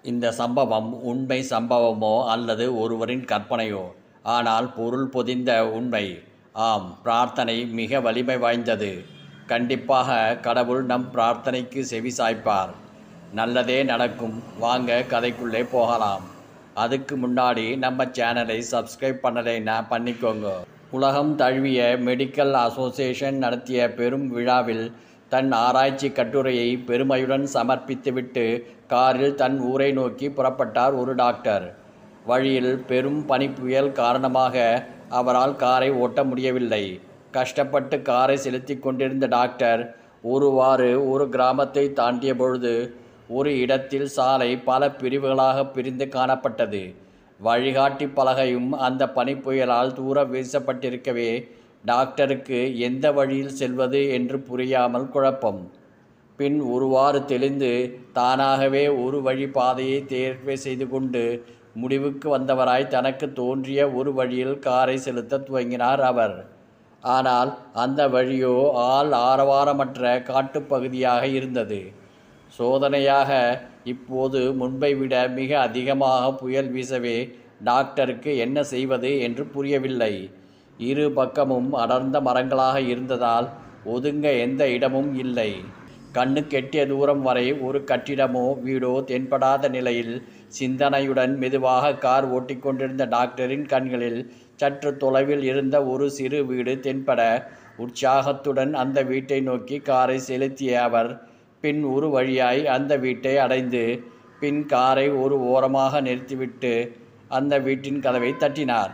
இந்த சம்பவம் உண்மை சம்பவமோ அல்லது ஒருவரின் கற்பனையோ, ஆனால் பொருள் பொதிந்த உண்மை. ஆம், பிரார்த்தனை மிக வலிமை வாய்ந்தது. கண்டிப்பாக கடவுள் நம் பிரார்த்தனைக்கு செவி சாய்ப்பார். நல்லதே நடக்கும். வாங்க கதைக்குள்ளே போகலாம். அதுக்கு முன்னாடி நம்ம சேனலை சப்ஸ்கிரைப் பண்ணலைன்னா பண்ணிக்கோங்க. உலகம் தழுவிய மெடிக்கல் அசோசியேஷன் நடத்திய பெரும் விழாவில் தன் ஆராய்ச்சி கட்டுரையை பெருமையுடன் சமர்ப்பித்துவிட்டு காரில் தன் ஊரை நோக்கி புறப்பட்டார் ஒரு டாக்டர். வழியில் பெரும் பனிப்புயல் காரணமாக அவரால் காரை ஓட்ட முடியவில்லை. கஷ்டப்பட்டு காரை செலுத்தி கொண்டிருந்த டாக்டர் ஒரு கிராமத்தை தாண்டிய பொழுது ஒரு இடத்தில் சாலை பல பிரிவுகளாக பிரிந்து காணப்பட்டது. வழிகாட்டி பலகையும் அந்த பனிப்புயலால் தூர வீசப்பட்டிருக்கவே டாக்டருக்கு எந்த வழியில் செல்வது என்று புரியாமல் குழப்பம். பின் ஒருவாறு தெளிந்து தானாகவே ஒரு வழி பாதையை தேர்வு செய்து கொண்டு முடிவுக்கு வந்தவராய் தனக்கு தோன்றிய ஒரு வழியில் காரை செலுத்த துவங்கினார் அவர். ஆனால் அந்த வழியோ ஆரவாரமற்ற காட்டுப்பகுதியாக இருந்தது. சோதனையாக இப்போது முன்பை விட மிக அதிகமாக புயல் வீசவே டாக்டருக்கு என்ன செய்வது என்று புரியவில்லை. இரு பக்கமும் அடர்ந்த மரங்களாக இருந்ததால் ஒதுங்க எந்த இடமும் இல்லை. கண்ணு கெட்டிய தூரம் வரை ஒரு கட்டிடமோ வீடோ தென்படாத நிலையில் சிந்தனையுடன் மெதுவாக கார் ஓட்டிக்கொண்டிருந்த டாக்டரின் கண்களில் சற்று தொலைவில் இருந்த ஒரு சிறு வீடு தென்பட உற்சாகத்துடன் அந்த வீட்டை நோக்கி காரை செலுத்திய அவர் பின் ஒரு வழியாய் அந்த வீட்டை அடைந்து பின் காரை ஒரு ஓரமாக நிறுத்திவிட்டு அந்த வீட்டின் கதவை தட்டினார்.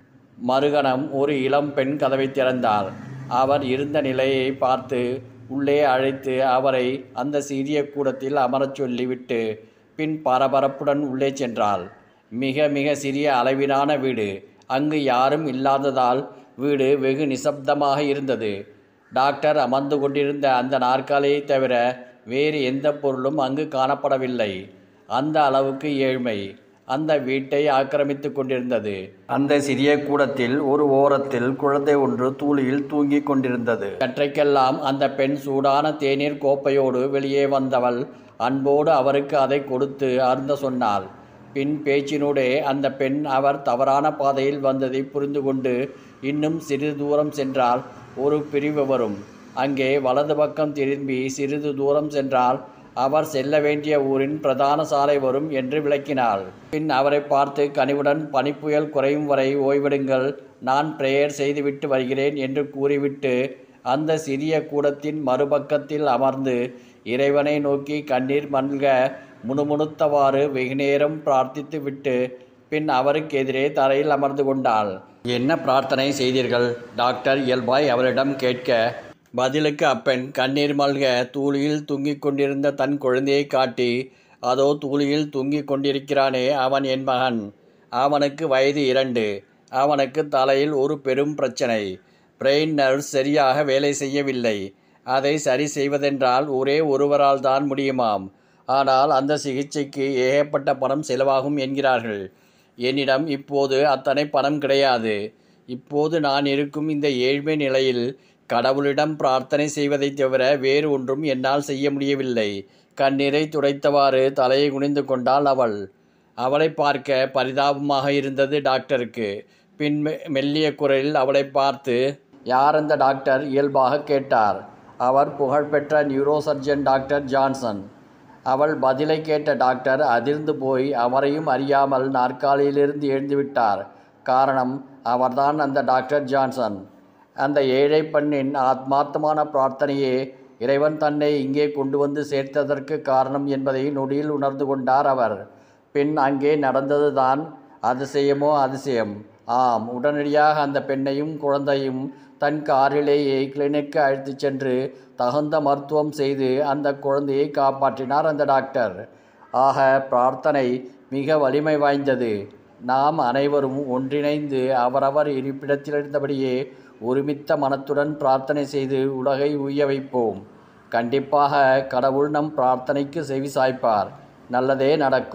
மறுகணம் ஒரு இளம் பெண் கதவை திறந்தார். அவர் இருந்த நிலையை பார்த்து உள்ளே அழைத்து அவரை அந்த சிறிய கூடத்தில் அமரச் சொல்லிவிட்டு பின் பரபரப்புடன் உள்ளே சென்றாள். மிக மிக சிறிய அளவிலான வீடு. அங்கு யாரும் இல்லாததால் வீடு வெகு நிசப்தமாக இருந்தது. டாக்டர் அமர்ந்து கொண்டிருந்த அந்த நாற்காலியை தவிர வேறு எந்த பொருளும் அங்கு காணப்படவில்லை. அந்த அளவுக்கு ஏழ்மை அந்த வீட்டை ஆக்கிரமித்து கொண்டிருந்தது. அந்த சிறிய கூடத்தில் ஒரு ஓரத்தில் குழந்தை ஒன்று தூளியில் தூங்கிக் கொண்டிருந்தது. கற்றைக்கெல்லாம் அந்த பெண் சூடான தேநீர் கோப்பையோடு வெளியே வந்தவள் அன்போடு அவருக்கு அதை கொடுத்து அருந்த சொன்னாள். பின் பேச்சினூடே அந்த பெண் அவர் தவறான பாதையில் வந்ததை புரிந்து கொண்டு இன்னும் சிறிது தூரம் சென்றால் ஒரு பிரிவு வரும். அங்கே வலது பக்கம் திரும்பி சிறிது தூரம் சென்றால் அவர் செல்ல வேண்டிய ஊரின் பிரதான சாலை வரும் என்று விளக்கினாள். பின் அவரை பார்த்து கனிவுடன் பனிப்புயல் குறையும் வரை ஓய்விடுங்கள், நான் பிரேயர் செய்துவிட்டு வருகிறேன் என்று கூறிவிட்டு அந்த சிறிய கூடத்தின் மறுபக்கத்தில் அமர்ந்து இறைவனை நோக்கி கண்ணீர் மல்க முணுமுணுத்தவாறு வெகுநேரம் பிரார்த்தித்து விட்டு பின் அவருக்கு எதிரே தரையில் அமர்ந்து கொண்டாள். என்ன பிரார்த்தனை செய்தீர்கள்? டாக்டர் இயல்பாய் அவரிடம் கேட்க பதிலுக்கு அப்பெண் கண்ணீர் மல்க தூளியில் தூங்கிக் கொண்டிருந்த தன் குழந்தையை காட்டி, அதோ தூளியில் தூங்கிக் கொண்டிருக்கிறானே அவன் என் மகன். அவனுக்கு வயது 2. அவனுக்கு தலையில் ஒரு பெரும் பிரச்சனை. பிரெயின் நர்வ்ஸ் சரியாக வேலை செய்யவில்லை. அதை சரி செய்வதென்றால் ஒரே ஒருவரால் தான் முடியுமாம். ஆனால் அந்த சிகிச்சைக்கு ஏகப்பட்ட பணம் செலவாகும் என்கிறார்கள். என்னிடம் இப்போது அத்தனை பணம் கிடையாது. இப்போது நான் இருக்கும் இந்த ஏழ்மை நிலையில் கடவுளிடம் பிரார்த்தனை செய்வதை தவிர வேறு ஒன்றும் என்னால் செய்ய முடியவில்லை. கண்ணீரை துடைத்தவாறு தலையை குனிந்து கொண்டாள் அவள். அவளை பார்க்க பரிதாபமாக இருந்தது டாக்டருக்கு. பின் மெல்லிய குரலில் அவளை பார்த்து, யார் அந்த டாக்டர்? இயல்பாக கேட்டார். அவர் புகழ்பெற்ற நியூரோசர்ஜன் டாக்டர் ஜான்சன். அவள் பதிலை கேட்ட டாக்டர் அதிர்ந்து போய் அவரையும் அறியாமல் நாற்காலியிலிருந்து எழுந்துவிட்டார். காரணம், அவர்தான் அந்த டாக்டர் ஜான்சன். அந்த ஏழை பெண்ணின் ஆத்மார்த்தமான பிரார்த்தனையே இறைவன் தன்னை இங்கே கொண்டு வந்து சேர்த்ததற்கு காரணம் என்பதை நொடியில் உணர்ந்து கொண்டார் அவர். பின் அங்கே நடந்தது தான் அதிசயமோ அதிசயம். ஆம், உடனடியாக அந்த பெண்ணையும் குழந்தையும் தன் காரிலேயே கிளினிக்கு அழைத்துச் சென்று தகுந்த மருத்துவம் செய்து அந்த குழந்தையை காப்பாற்றினார் அந்த டாக்டர். ஆக பிரார்த்தனை மிக வலிமை வாய்ந்தது. நாம் அனைவரும் ஒன்றிணைந்து அவரவர் இருப்பிடத்திலிருந்தபடியே ஒருமித்த மனத்துடன் பிரார்த்தனை செய்து உலகை உய்ய வைப்போம். கண்டிப்பாக கடவுள் நம் பிரார்த்தனைக்கு செவி சாய்ப்பார். நல்லதே நடக்கும்.